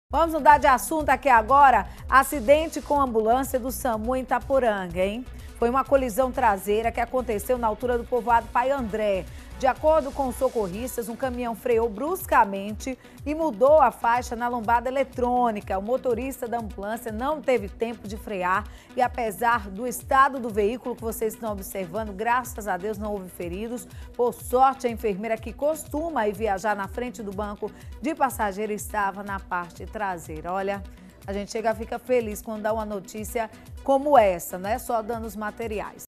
Vamos mudar de assunto aqui agora. Acidente com ambulância do SAMU em Itaporanga, hein? Foi uma colisão traseira que aconteceu na altura do povoado Pai André. De acordo com os socorristas, um caminhão freou bruscamente e mudou a faixa na lombada eletrônica. O motorista da ambulância não teve tempo de frear e, apesar do estado do veículo que vocês estão observando, graças a Deus não houve feridos. Por sorte, a enfermeira que costuma ir viajar na frente do banco de passageiro estava na parte traseira. Olha, a gente fica feliz quando dá uma notícia como essa, não é só danos materiais.